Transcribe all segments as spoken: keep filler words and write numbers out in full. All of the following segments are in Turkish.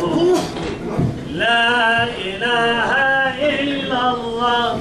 La ilahe illallah.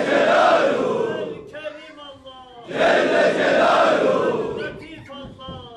Celle Celaluhu. Latif Allah.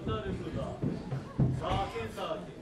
orta rükuda. Sakin sakin.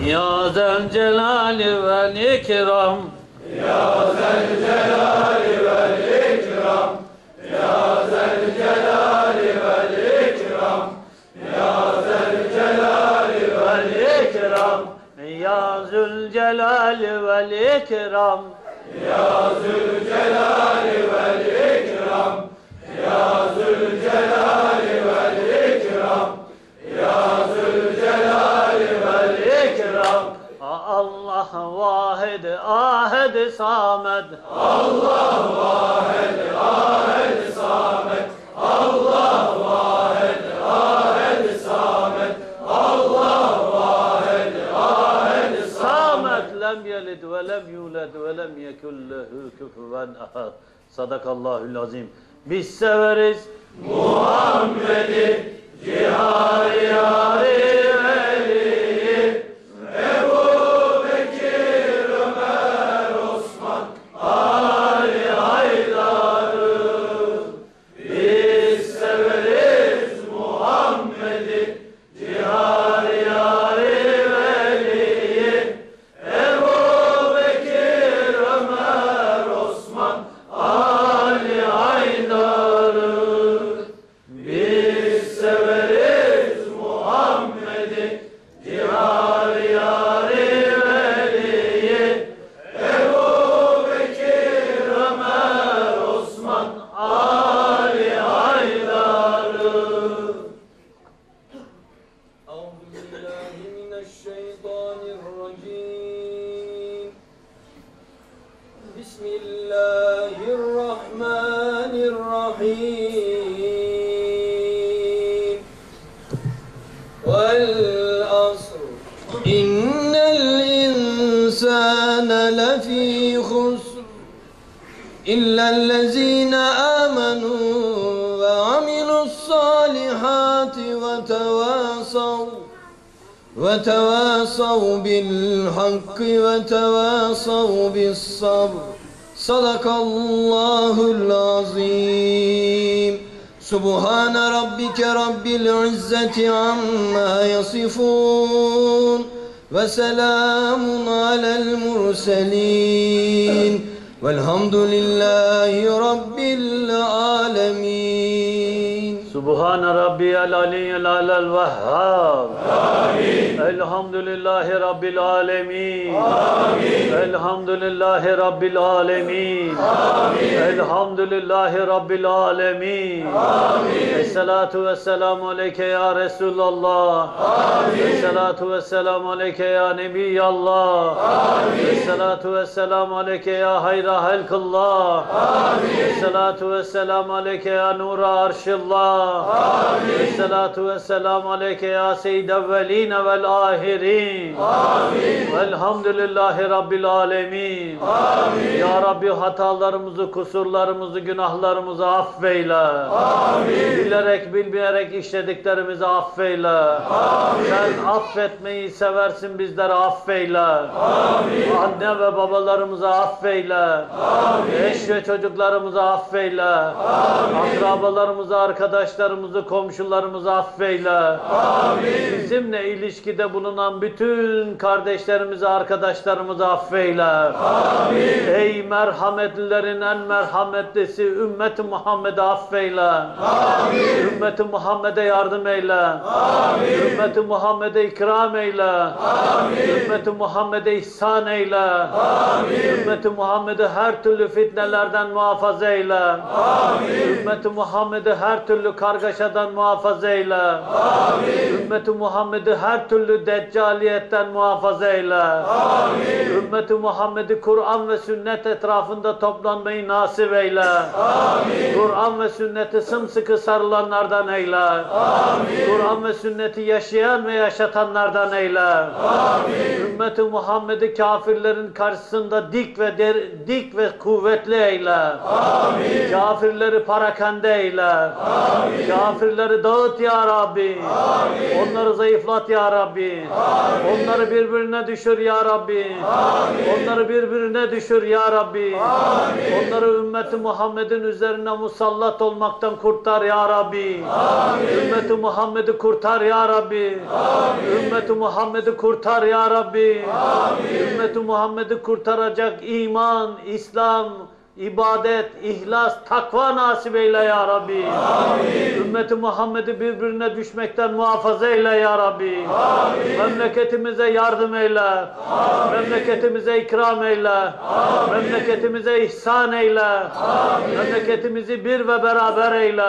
Ya zel celali vel ikram. Ya zel celali vel ikram. Ya zel celali vel ikram. Ya zel celali vel ikram. Ya zülcelali vel ikram. Ya zülcelali vel ikram. Ya zülcelali vel ikram. Ya zülcelali vel ikram. Allah vahid ahad samed. Allah vahed ahed samet. Allah vahed ahed samet. Allah vahed ahed Samet lem yelid ve lem yulad ve lem yekun lehu kufuven ahad. Sadakallahul azim. Biz severiz Muhammed'i cihari yari veliyi. Ebu Bekir, Ömer, Osman, Ali Haydar'ı. Biz severiz Muhammed'i cihari yari veliyi. Ebu Bekir, Ömer, Osman, Ali Haydar'ı. Biz severiz Muhammed'i cihari yari veliyi. Ebu Bekir, Ömer, Osman, Ali Haydar'ı. أعوذ بالله من الشيطان الرجيم بسم الله الرحمن الرحيم والعصر إن الإنسان لفي خسر إلا الذين آمنوا وعملوا الصالحات وتواصوا وتواصوا بالحق وتواصوا بالصبر صدق الله العظيم سبحان ربك رب العزة عما يصفون وسلام على المرسلين والحمد لله رب العالمين Subhan Rabbiyal Aliyyil Alel Vehhab. Amin. Elhamdülillahi Rabbil Alemin. Amin. Elhamdülillahi Rabbil Alemin. Amin. Elhamdülillahi Rabbil Alemin. Amin. Esselatu vesselamu aleyke ya Resulallah. Amin. Esselatu vesselamu aleyke ya Nebiyallah. Amin. Esselatu vesselamu aleyke ya hayra halkillah. Amin. Esselatu vesselamu aleyke ya nura arşillah. Amin. Esselatu vesselamu aleyke ya seyyid evveline vel ahirin. Amin. Velhamdülillahi Rabbil alemin. Amin. Ya Rabbi hatalarımızı, kusurlarımızı, günahlarımızı affeyle. Amin. Bilerek, bilmeyerek işlediklerimizi affeyle. Amin. Sen affetmeyi seversin, bizleri affeyle. Amin. Anne ve babalarımızı affeyle. Amin. Eş ve çocuklarımızı affeyle. Amin. Akrabalarımızı, arkadaşlarımızı, komşularımızı affeyle. Amin. Bizimle ilişkide bulunan bütün kardeşlerimizi, arkadaşlarımızı affeyle. Amin. Ey merhametlilerin en merhametlisi ümmeti Muhammed'e affeyle. Amin. Ümmeti Muhammed'e yardım eyle. Amin. Ümmeti Muhammed'e ikram eyle. Amin. Ümmeti Muhammed'e ihsan eyle. Amin. Ümmeti Muhammed'i her türlü fitnelerden muhafaza eyle. Amin. Ümmeti Muhammed'i her türlü kargaşadan muhafaza eyle. Amin. Ümmeti Muhammed'i her türlü deccaliyetten muhafaza eyle. Amin. Ümmeti Muhammed'i Kur'an ve sünnet etrafında toplanmayı nasip eyle. Amin. Kur'an ve sünneti sımsıkı sarılanlardan eyle. Amin. Kur'an ve sünneti yaşayan ve yaşatanlardan eyle. Amin. Ümmeti Muhammed'i kafirlerin karşısında dik ve der, dik ve kuvvetli eyle. Amin. Kafirleri parakende eyle. Amin. Kafirleri dağıt ya Rabbi. Amin. Onları zayıflat ya Rabbi. Amin. Onları birbirine düşür ya Rabbi. Amin. Onları birbirine düşür ya Rabbi. Amin. Onları ümmeti Muhammed'in üzerine musallat olmaktan kurtar ya Rabbi. Amin. Ümmeti Muhammed'i kurtar ya Rabbi. Amin. Ümmeti Muhammed'i kurtar ya Rabbi. Ümmeti Muhammed'i kurtaracak iman, İslam, ibadet, ihlas, takva nasip eyle ya Rabbi. Amin. Ümmeti Muhammed'i birbirine düşmekten muhafaza eyle ya Rabbi. Amin. Memleketimize yardım eyle. Amin. Memleketimize ikram eyle. Amin. Memleketimize ihsan eyle. Amin. Memleketimizi bir ve beraber eyle.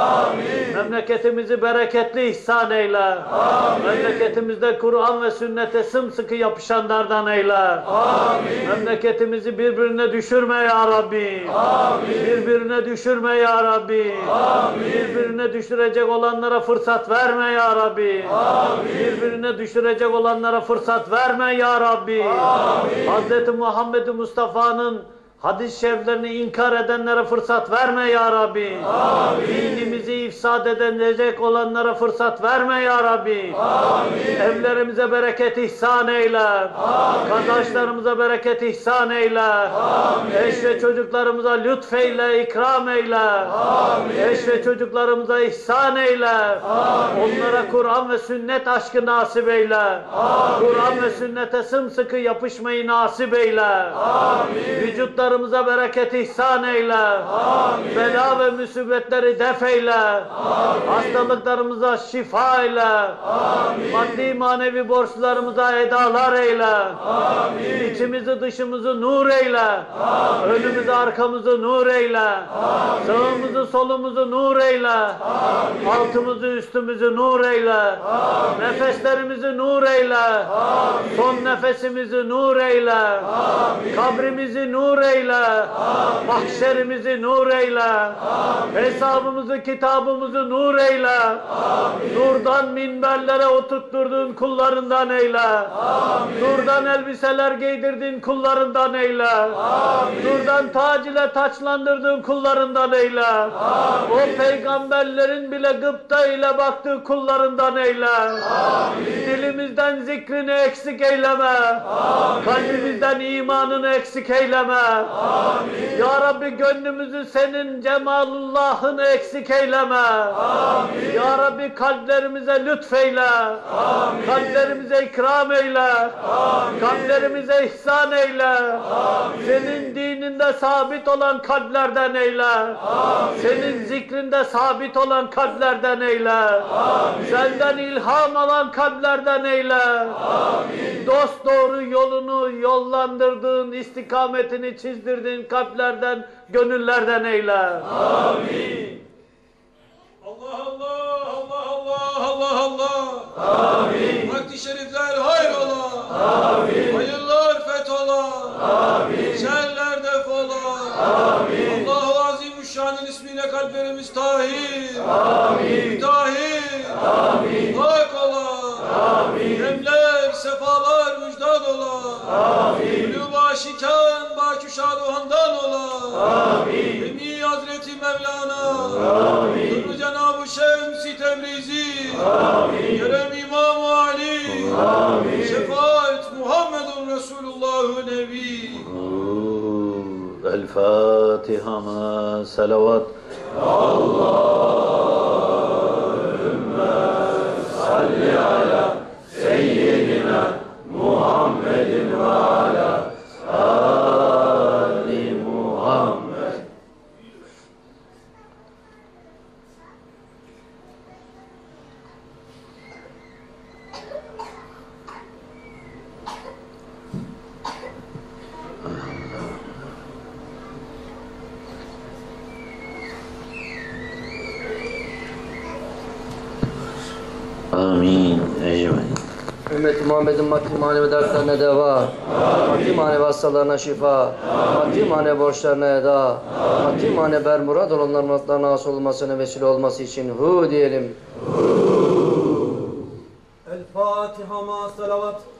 Amin. Memleketimizi bereketli ihsan eyle. Amin. Memleketimizde Kur'an ve sünnete sımsıkı yapışanlardan eyle. Amin. Memleketimizi birbirine düşürme ya Rabbi. Amin. Birbirine düşürme ya Rabbi. Amin. Birbirine düşürecek olanlara fırsat verme ya Rabbi. Amin. Birbirine düşürecek olanlara fırsat verme ya Rabbi. Amin. Hazreti Muhammed Mustafa'nın hadis-i şeriflerini inkar edenlere fırsat verme ya Rabbi. Amin. Dinimizi ifsad edecek olanlara fırsat verme ya Rabbi. Amin. Evlerimize bereket ihsan eyle. Amin. Kardeşlerimize bereket ihsan eyle. Amin. Eş ve çocuklarımıza lütfeyle, ikram eyle. Amin. Eş ve çocuklarımıza ihsan eyle. Amin. Onlara Kur'an ve sünnet aşkı nasip eyle. Kur'an ve sünnete sımsıkı yapışmayı nasip eyle. Amin. Vücutlar Vücutlarımıza bereket ihsan eyle. Amin. Bela ve musibetleri def eyle. Amin. Hastalıklarımıza şifa eyle. Amin. Maddi manevi borçlarımıza edalar eyle. Amin. İçimizi dışımızı nur eyle. Amin. Önümüzü arkamızı nur eyle. Amin. Sağımızı solumuzu nur eyle. Amin. Altımızı üstümüzü nur eyle. Amin. Nefeslerimizi nur eyle. Amin. Son nefesimizi nur eyle. Amin. Kabrimizi nur eyle. Amin. Mahşerimizi nur eyle. Amin. Hesabımızı, kitabımızı nur eyle. Amin. Nurdan minberlere oturtturdun kullarından eyle. Amin. Nurdan elbiseler giydirdin kullarından eyle. Amin. Nurdan tac ile taçlandırdın kullarından eyle. Amin. O peygamberlerin bile gıpta ile baktığı kullarından eyle. Amin. Dilimizden zikrini eksik eyleme. Amin. Kalbimizden imanını eksik eyleme. Amin. Ya Rabbi gönlümüzü senin cemalullahını eksik eyleme. Amin. Ya Rabbi kalplerimize lütfeyle. Amin. Kalplerimize ikram eyle. Amin. Kalplerimize ihsan eyle. Amin. Senin dininde sabit olan kalplerden eyle. Amin. Senin zikrinde sabit olan kalplerden eyle. Amin. Senden ilham alan kalplerden eyle. Amin. Dost doğru yolunu yollandırdığın, istikametini çizdirdiğin kalplerden, gönüllerden eyle. Amin. Allah Allah, Allah Allah, Allah Allah. Amin. Vakti şerifler hayrola. Amin. Hayırlar fethola. Amin. Şerler defola. Amin. Allah-u Azimüşşan'ın ismiyle kalplerimiz tahir. Amin. Mütahhir. Amin. Hak ola. Amin. Demler, sefalar müjdat ola. Amin. Gülü başikan, baküşad ohandan ola. Amin. Emi Hazreti Mevlana. Amin. Sırrı Cenab-ı Şems-i Tebrizi. Amin. Kerem İmam-ı Ali. Amin. Şefaat Muhammedun Resulullah-ı Nebi. El Fatiha ma selavat. Allahümme salli ala seyyidina Muhammedin ve ala ali Muhammed. Amin. Ecmaîn. Ümmet-i Muhammed'in maddi manevi dertlerine deva, maddi manevi hastalarına şifa, maddi manevi borçlarına eda, maddi manevi bermurad olanların muratlarına hasıl olmasına vesile olması için hu diyelim. El Fatiha ma salavat.